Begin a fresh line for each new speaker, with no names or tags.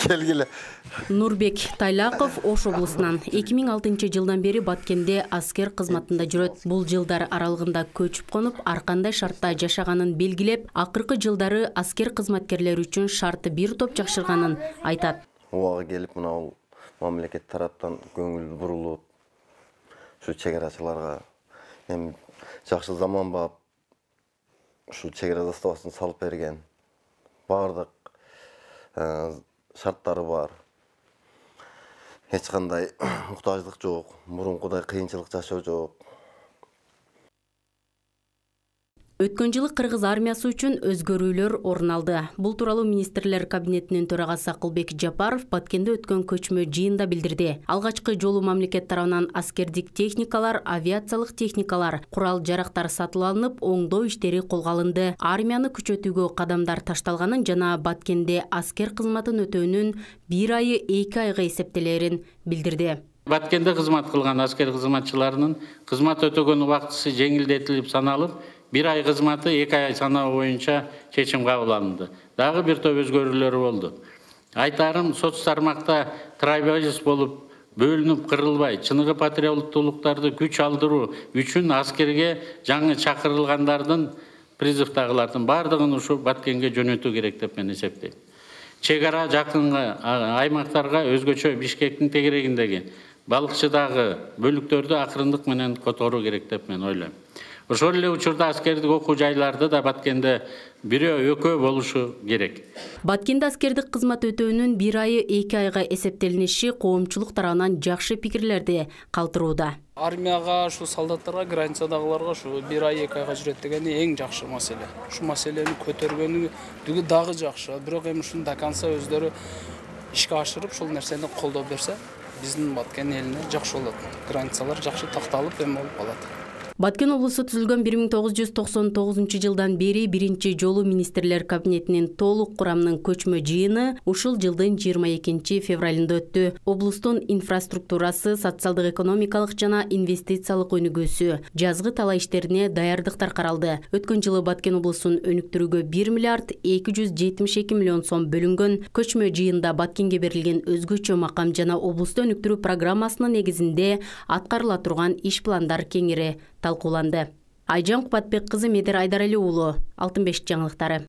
Келгиле.
Нурбек Тайлаков Ош облусунан 2006 жылдан бери Баткенде аскер кызматында жүрөт. Бул жылдар аралыгында көчүп конуп, ар кандай шартта жашаганын белгилеп, акыркы жылдары аскер кызматкерлери үчүн шарты бир топ жакшырганын айтат.
Убага келип, мына мамлекет тараптан көңүл бурулуп, ушу чегарачыларга эми жакшы заман бап, ушу чегара заставасын салып берген. Бардык шарттары бар. Эч кандай муктаждык жок, мурункудай кыйынчылык жашоо жок.
Өткөн жылы кыргыз армиясы үчүн өзгөрүүлөр орун алды. Бул тууралуу министрлер кабинетинин төрагасы Акылбек Жапаров Баткенде өткөн көчмө жыйында билдирди. Алгачкы жолу мамлекет тарабынан аскердик техникалар, авиациялык техникалар, курал-жарактар сатылып алынып, оңдоо иштери колго алынды. Армияны күчөтүүгө кадамдар ташталганын жана Баткенде аскер кызматын өтөөнүн 1 айы 2 айга эсептелерин билдирди.
Баткенде кызмат кылган аскер кызматчыларынын кызмат өтөгөн убактысы жеңилдетилип саналып, 1 ай кызматы 2 ай саноо боюнча чечим кабыл алынды. Дагы бир топ өзгөрүүлөр болду. Айтарым, соц тармакта трайбалист болуп, бөлүнүп кырылбай, чыныгы патриоттуулуктарды күч алдыруу үчүн аскерге жаңы чакырылгандардын, призывдагылардын бардыгын ушу Баткенге жөнөтүү керек деп мен эсептейм. Чегара жакынкы аймактарга өзгөчө Бишкектин тегерегиндеги балыкчыдагы бөлүктөрдү акырындык менен которуу керек деп мен ойлойм. Ошол эле учурда аскердик окуу жайларды да Баткенде бирөө экөө болушу керек.
Баткенде аскердик кызмат өтөөнүн 1 айы 2 айга эсептелиниши коомчулук тарабынан жакшы пикирлерди калтырууда.
Армияга, ушу солдаттарга, границадагыларга ушу 1 ай 2 айга жүрөт дегени эң жакшы маселе. Ушу маселени көтөргөнү дагы жакшы. Бирок эми ушуну до конца өздөрү ишке ашырып, ушул нерсени колдоп берсе, биздин Баткен элине жакшы болот. Границалар жакшы такталып эми болуп калат.
Баткен облусу түзүлгөн 1999 жылдан бери биринчи жолу министрлер кабинетинин толук курамынын көчмө жыйыны ушул жылдын 22 февралында өттү. Облустун инфраструктурасы, социалдык экономикалык жана инвестициялык өнүгүүсү, жазгы талаа иштерине даярдыктар каралды. Өткөн жылы Баткен облусун өнүктүрүүгө 1 миллиард 272 миллион сом бөлүнгөн. Көчмө жыйында Баткенге берилген өзгөчө макам жана облусту өнүктүрүү программасынын негизинде аткарыла турган иш пландар кеңири талкууланды. Айжан Кубатбек кызы, Медер Айдарали уулу, Алтын бешик жаңылыктары.